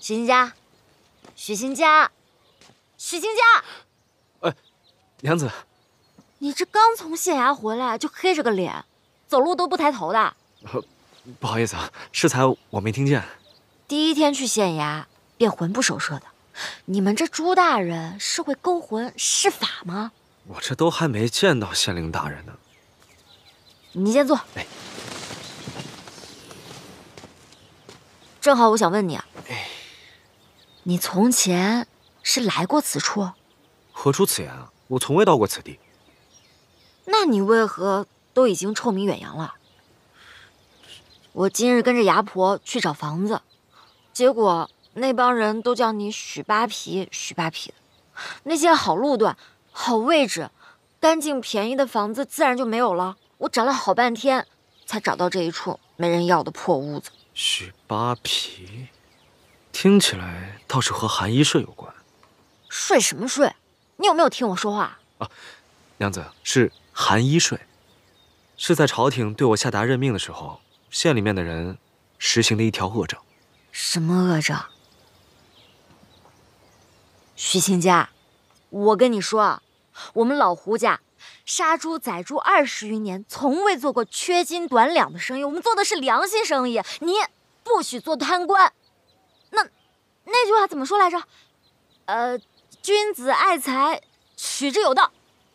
许兴家，许兴家，许兴家！ 娘子， 你这刚从县衙回来就黑着个脸，走路都不抬头的。 不好意思啊，适才我没听见。 第一天去县衙便魂不守舍的，你们这朱大人是会勾魂施法吗？ 我这都还没见到县令大人呢。 你先坐。 哎， 正好我想问你啊，你从前是来过此处？ 何出此言啊？我从未到过此地。 那你为何都已经臭名远扬了？我今日跟着牙婆去找房子，结果那帮人都叫你许扒皮，许扒皮的。那些好路段、好位置、干净便宜的房子自然就没有了。我找了好半天，才找到这一处没人要的破屋子。 许扒皮，听起来倒是和寒衣税有关。 税什么税？你有没有听我说话啊？娘子，是寒衣税，是在朝廷对我下达任命的时候，县里面的人实行的一条恶政。 什么恶政？许亲家，我跟你说啊，我们老胡家杀猪宰猪20余年，从未做过缺斤短两的生意，我们做的是良心生意。你不许做贪官。那句话怎么说来着？君子爱财，取之有道。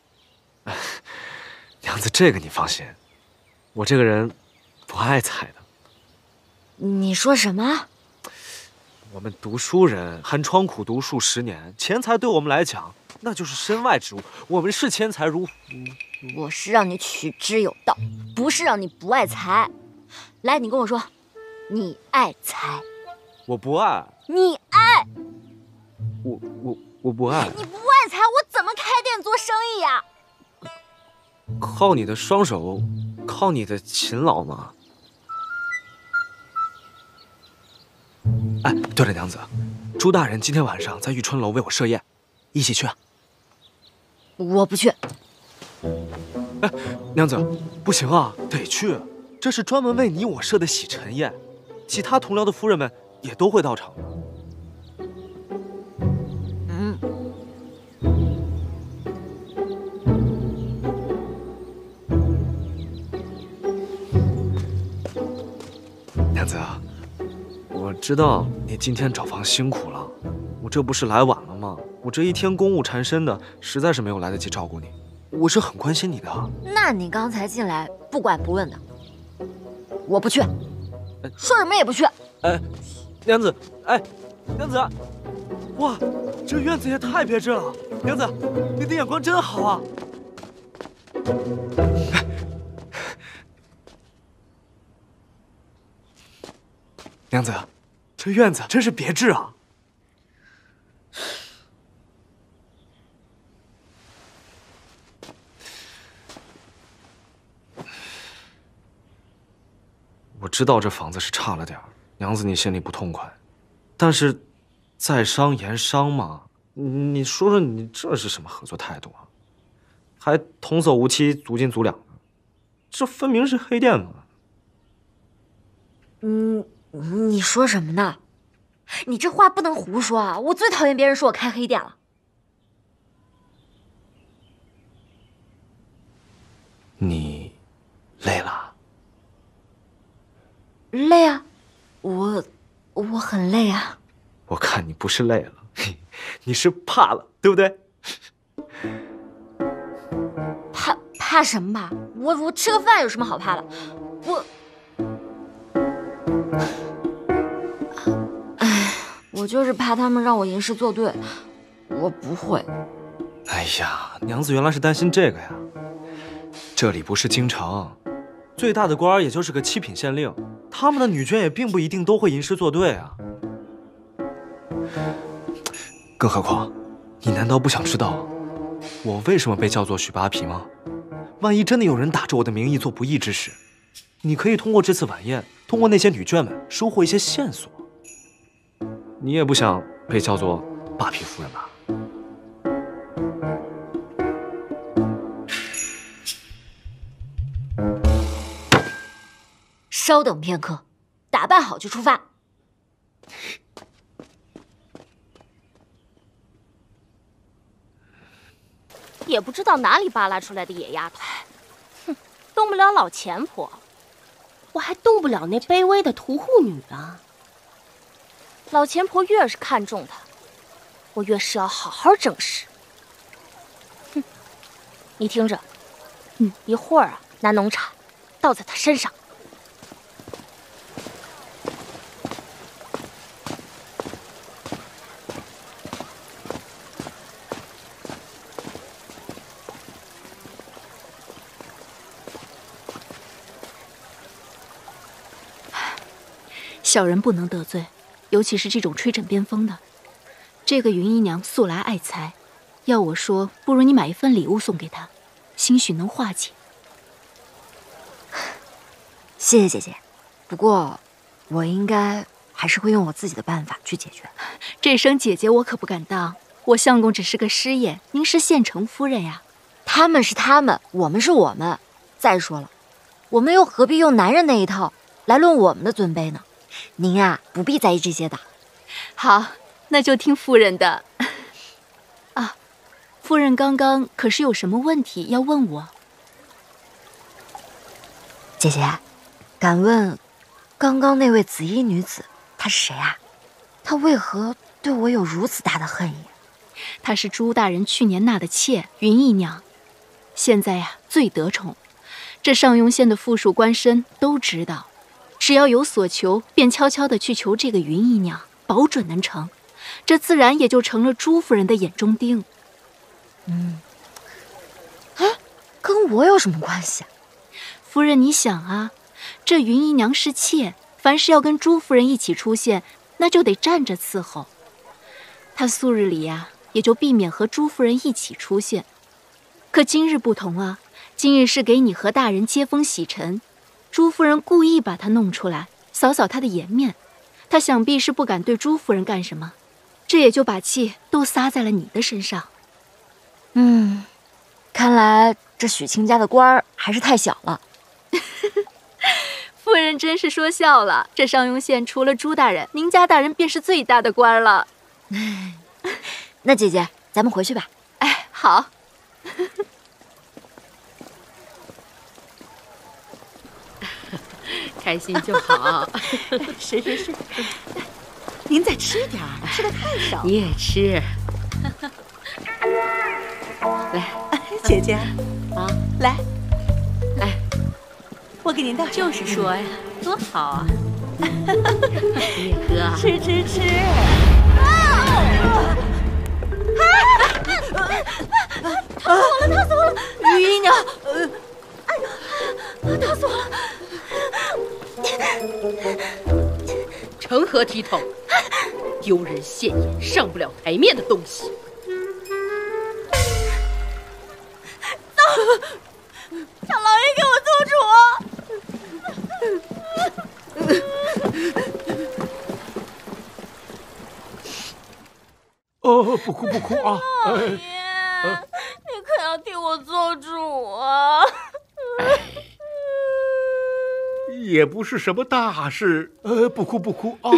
娘子，这个你放心，我这个人不爱财的。 你说什么？ 我们读书人寒窗苦读数10年，钱财对我们来讲那就是身外之物，我们视钱财如。 我是让你取之有道，不是让你不爱财。来，你跟我说，你爱财？ 我不爱。 你爱？ 我不爱。 你不爱财，我怎么开店做生意呀？ 靠你的双手，靠你的勤劳吗？哎，对了，娘子，朱大人今天晚上在玉春楼为我设宴，一起去啊？ 我不去。 哎，娘子，不行啊，得去，这是专门为你我设的洗尘宴，其他同僚的夫人们也都会到场的。娘子啊，我知道你今天找房辛苦了，我这不是来晚了吗？我这一天公务缠身的，实在是没有来得及照顾你。我是很关心你的。 那你刚才进来不管不问的，我不去，说什么也不去。 哎，娘子，哎，娘子，哇，这院子也太别致了！娘子，你的眼光真好啊！娘子，这院子真是别致啊！我知道这房子是差了点儿，娘子你心里不痛快，但是在商言商嘛，你说说你这是什么合作态度啊？还童叟无欺，足斤足两的，这分明是黑店嘛！ 你说什么呢？你这话不能胡说啊！我最讨厌别人说我开黑店了。 你累了？ 累啊，我很累啊。 我看你不是累了，你是怕了，对不对？ 怕什么怕？我吃个饭有什么好怕的？我就是怕他们让我吟诗作对，我不会。 哎呀，娘子原来是担心这个呀。这里不是京城，最大的官儿也就是个7品县令，他们的女眷也并不一定都会吟诗作对啊。更何况，你难道不想知道我为什么被叫做许扒皮吗？万一真的有人打着我的名义做不义之事，你可以通过这次晚宴，通过那些女眷们收获一些线索。你也不想被叫做扒皮夫人吧？ 稍等片刻，打扮好就出发。 也不知道哪里扒拉出来的野丫头，哼，动不了老钱婆， 我还动不了那卑微的屠户女啊！ 老钱婆越是看重她，我越是要好好整饰。哼，你听着，一会儿啊，拿浓茶倒在她身上。 小人不能得罪，尤其是这种吹枕边风的。这个云姨娘素来爱财，要我说，不如你买一份礼物送给她，兴许能化解。 谢谢姐姐，不过我应该还是会用我自己的办法去解决。 这声姐姐我可不敢当，我相公只是个师爷，您是县城夫人呀。 他们是他们，我们是我们。再说了，我们又何必用男人那一套来论我们的尊卑呢？您啊，不必在意这些的。 好，那就听夫人的。啊，夫人刚刚可是有什么问题要问我？ 姐姐，敢问，刚刚那位紫衣女子她是谁啊？她为何对我有如此大的恨意？ 她是朱大人去年纳的妾云姨娘，现在呀最得宠，这上庸县的附属官绅都知道。只要有所求，便悄悄地去求这个云姨娘，保准能成。这自然也就成了朱夫人的眼中钉。 哎，跟我有什么关系啊？ 夫人，你想啊，这云姨娘是妾，凡是要跟朱夫人一起出现，那就得站着伺候。她素日里呀，也就避免和朱夫人一起出现。可今日不同啊，今日是给你和大人接风洗尘。朱夫人故意把她弄出来，扫扫她的颜面。她想必是不敢对朱夫人干什么，这也就把气都撒在了你的身上。 看来这许卿家的官儿还是太小了。 夫人真是说笑了，这上庸县除了朱大人，您家大人便是最大的官了。 那姐姐，咱们回去吧。 哎，好。 开心就好。是，您再吃点儿，吃的太少。你也吃。来，姐姐啊，来，我给您倒。就是说呀，多好啊！你也喝啊，吃。 烫死我了！云姨娘，烫死我了！ 成何体统？丢人现眼、上不了台面的东西！ 让老爷给我做主！不哭啊！ 老爷，你可要替我做主啊！ 也不是什么大事，不哭啊！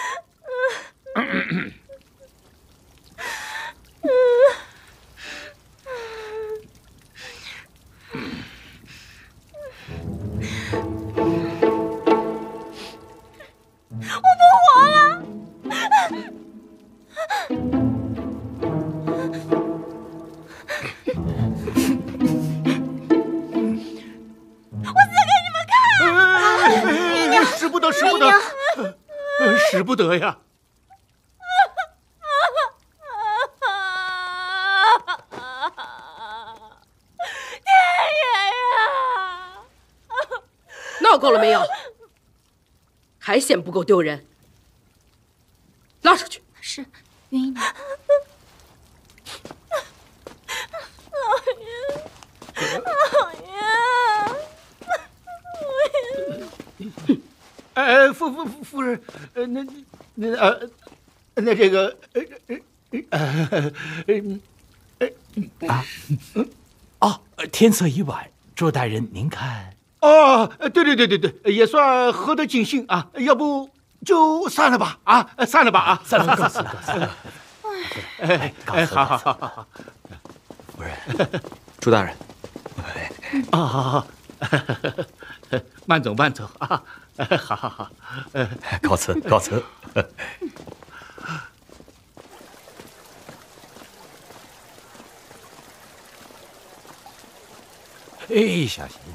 使不得呀！ 天爷呀！ 闹够了没有？还嫌不够丢人？拉出去！ 是，云姨娘。 夫人，那这个， 天色已晚，周大人您看？ 对，也算合得尽兴啊，要不就散了吧啊，散了吧啊， 散了。 好。 夫人，朱大人。 啊，好好，慢走慢走啊！好好好， 告辞告辞。 哎，小心！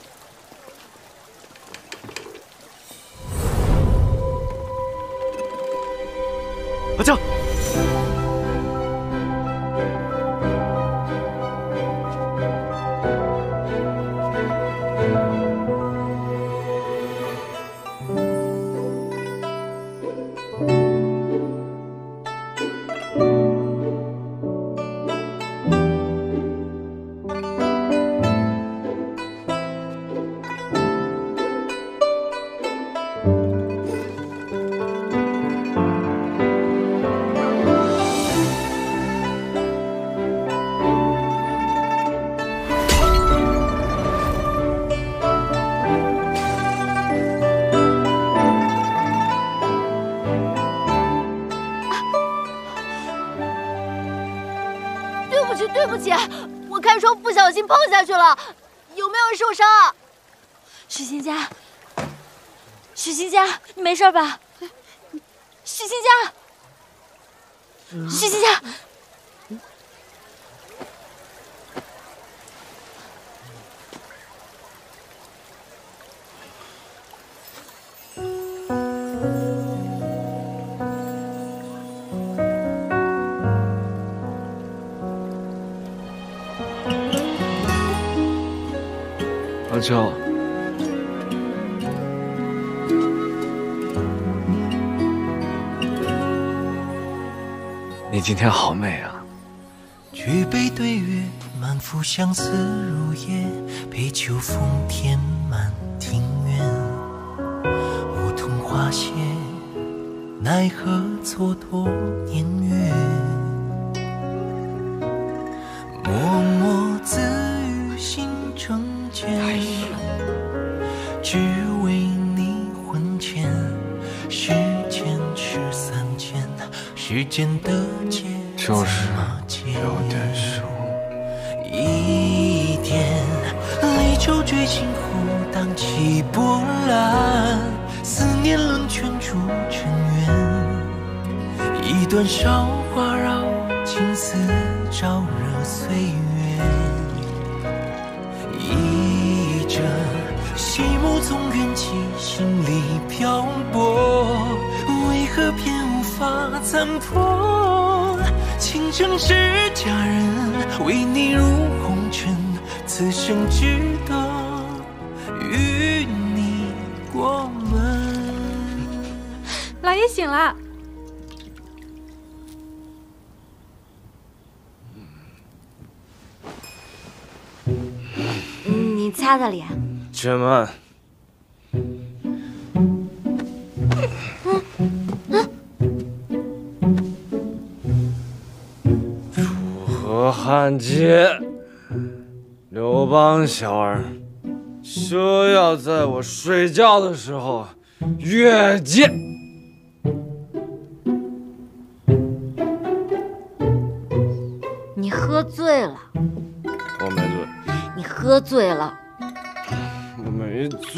阿江。 对不起，我开窗不小心碰下去了，有没有人受伤啊？ 许欣佳，许欣佳，你没事吧？许欣佳，许欣佳。 阿娇，你今天好美啊！ 举杯对月，满腹相思如烟，陪秋风填满庭院。梧桐花谢，奈何蹉跎年月。默默自语心成茧，只为你魂牵。世间事三千，世间的劫就是有点熟。 一点离愁追心湖，荡起波澜，思念冷泉铸成缘。一段韶华绕青丝，照热岁月。一阵细木从缘起，心里漂泊，为何偏无法参破？情深是佳人，为你入红尘，此生值得与你过门。 老爷醒了。 你擦擦脸。 且慢。楚河汉界，刘邦小儿休要在我睡觉的时候越界。 你喝醉了。 我没醉。 你喝醉了。 我没醉，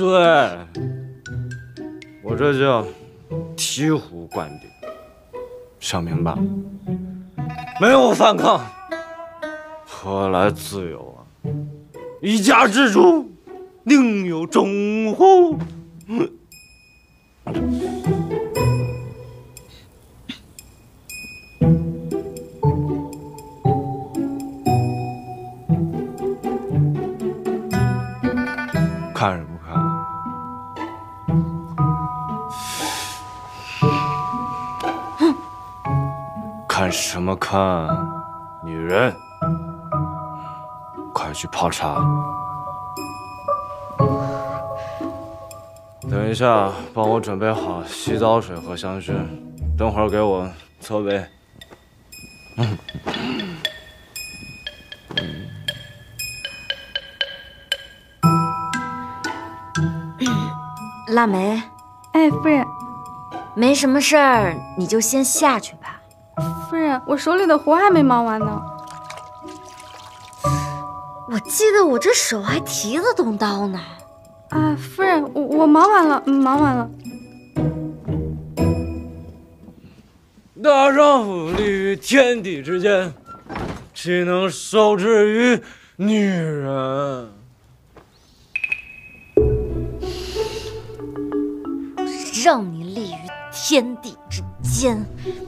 我这叫醍醐灌顶，想明白？没有反抗，何来自由啊？一家之主，宁有种乎？看什么看？看什么看？女人，快去泡茶。等一下，帮我准备好洗澡水和香薰，等会儿给我侧杯。 腊梅， 哎，夫人， 没什么事儿，你就先下去吧。 夫人，我手里的活还没忙完呢。 我记得我这手还提得动刀呢。 啊，夫人，我忙完了，忙完了。 大丈夫立于天地之间，岂能受制于女人？ 让你立于天地之间。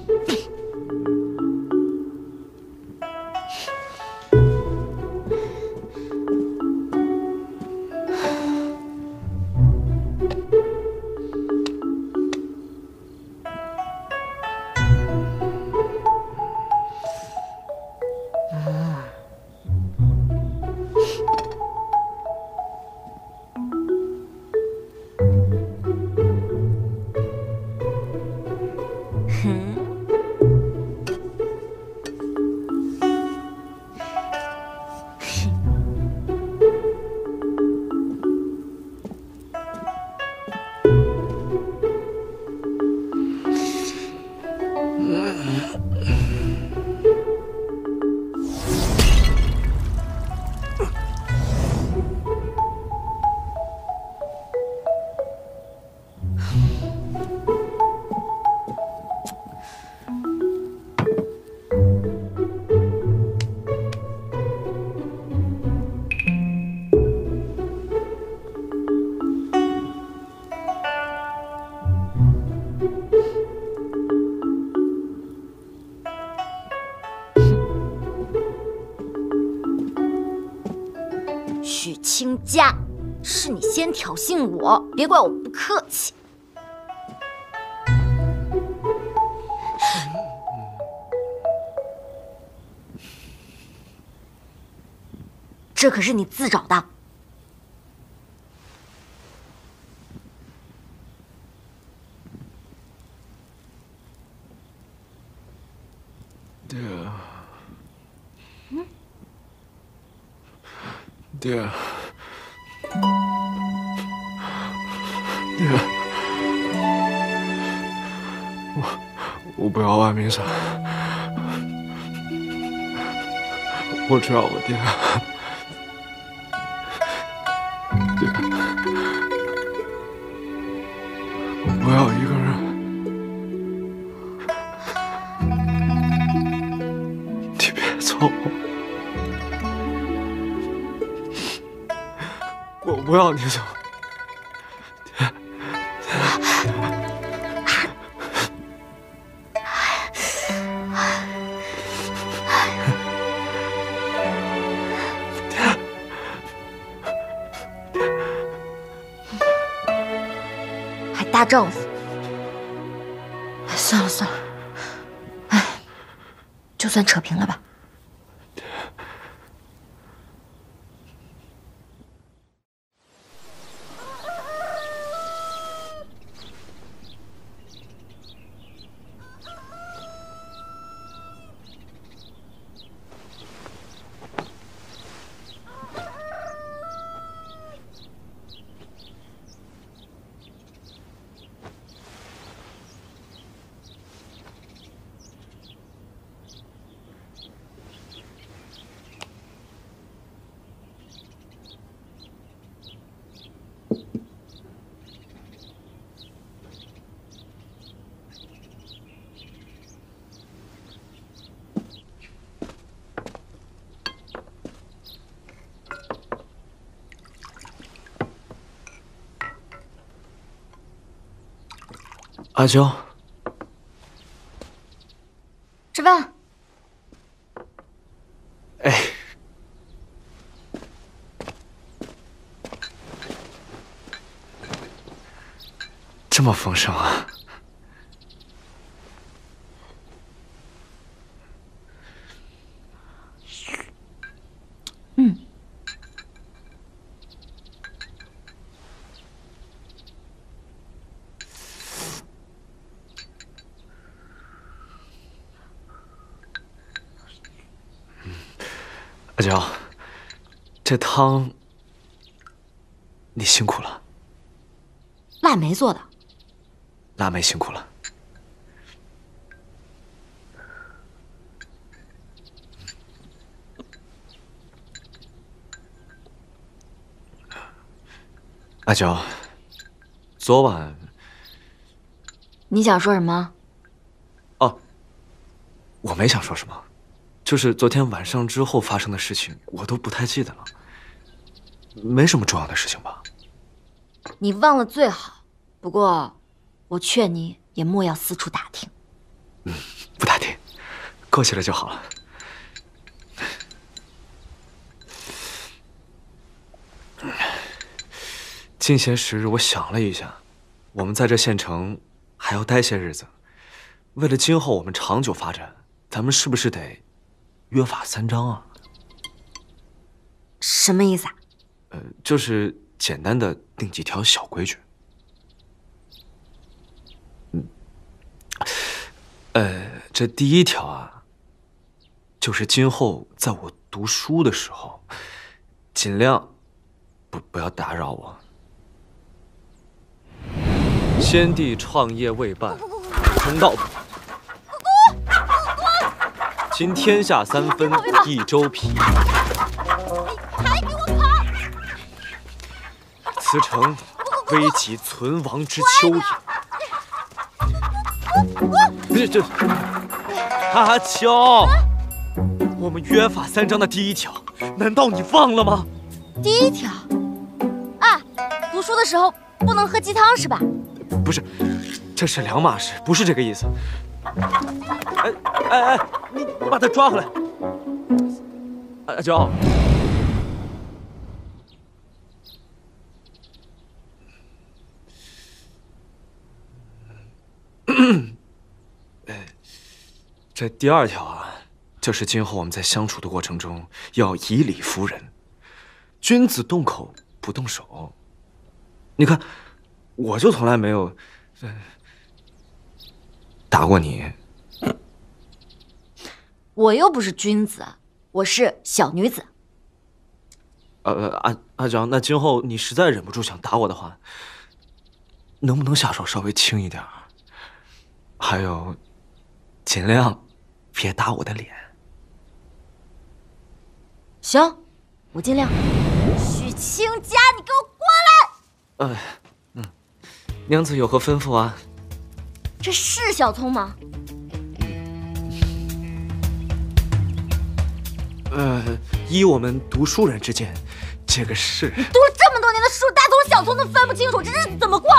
许清佳，是你先挑衅我，别怪我不客气。这可是你自找的。 爹，爹，爹，我不要万明山，我只要我爹。爹，我不要一个人。你别走，我不要你走。 大丈夫，算了算了，哎，就算扯平了吧。 阿娇， 吃饭。 哎，这么丰盛啊！ 嗯。 阿娇，这汤你辛苦了。 腊梅做的。 腊梅辛苦了。 阿娇，昨晚你想说什么？ 哦，我没想说什么，就是昨天晚上之后发生的事情，我都不太记得了。没什么重要的事情吧？ 你忘了最好，不过我劝你也莫要四处打听。 不打听，过去了就好了。近些时日，我想了一下，我们在这县城还要待些日子，为了今后我们长久发展，咱们是不是得约法三章啊？ 什么意思啊？ 就是简单的定几条小规矩。这第一条啊，就是今后在我读书的时候，尽量不要打扰我。先帝创业未半，公道不。今天下三分，益州皮。 还给我跑！ 此诚危急存亡之秋也。这阿娇，我们约法三章的第一条，难道你忘了吗？ 第一条啊，读书的时候不能喝鸡汤是吧？ 不是，这是两码事，不是这个意思。你把他抓回来。阿娇，这第二条啊，就是今后我们在相处的过程中要以理服人，君子动口不动手。你看，我就从来没有打过你。 我又不是君子，我是小女子。 阿娇，那今后你实在忍不住想打我的话，能不能下手稍微轻一点？还有，尽量别打我的脸。 行，我尽量。许亲家，你给我过来！ 娘子有何吩咐啊？ 这是小葱吗？ 依我们读书人之见，这个是。 你读了这么多年的书，大葱小葱都分不清楚，这日子怎么过？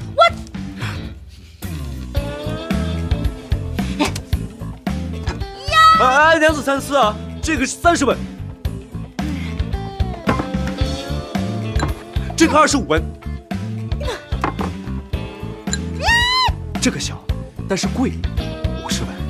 娘子三思啊，这个是30文，这个25文，这个小，但是贵，50文。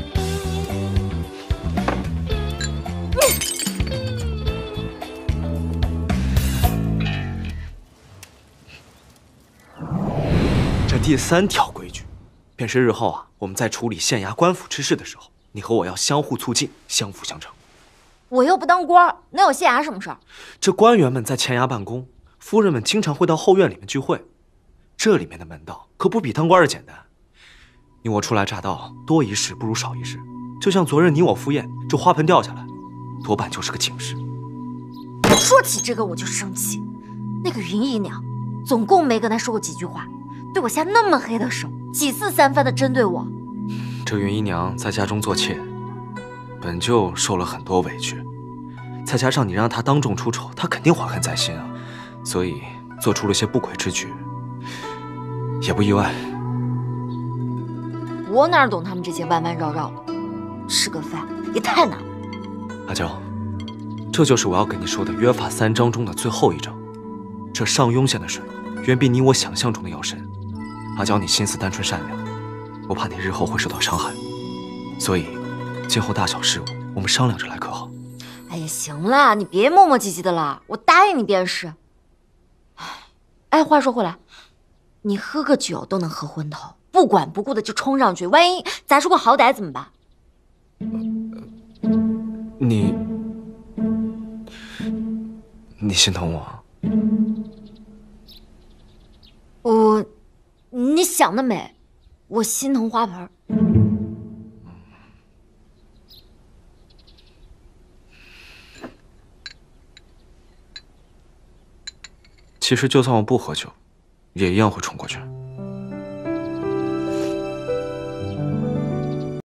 这第3条规矩，便是日后啊，我们在处理县衙官府之事的时候，你和我要相互促进，相辅相成。 我又不当官，能有县衙什么事儿？ 这官员们在县衙办公，夫人们经常会到后院里面聚会，这里面的门道可不比当官的简单。你我初来乍到，多一事不如少一事。就像昨日你我赴宴，这花盆掉下来，多半就是个警示。 说起这个我就生气，那个云姨娘，总共没跟她说过几句话，对我下那么黑的手，几次三番的针对我。 这云姨娘在家中做妾，本就受了很多委屈，再加上你让她当众出丑，她肯定怀恨在心啊，所以做出了些不轨之举，也不意外。 我哪懂他们这些弯弯绕绕的，吃个饭也太难了。 阿娇，这就是我要跟你说的约法3章中的最后一章。这上庸县的水，远比你我想象中的要深。阿娇，你心思单纯善良，我怕你日后会受到伤害，所以今后大小事务我们商量着来，可好？ 哎呀，行了，你别磨磨唧唧的了，我答应你便是。哎，话说回来，你喝个酒都能喝昏头，不管不顾的就冲上去，万一砸出个好歹怎么办？ 你心疼我？你想得美，我心疼花盆。 其实就算我不喝酒， 也一样会冲过去。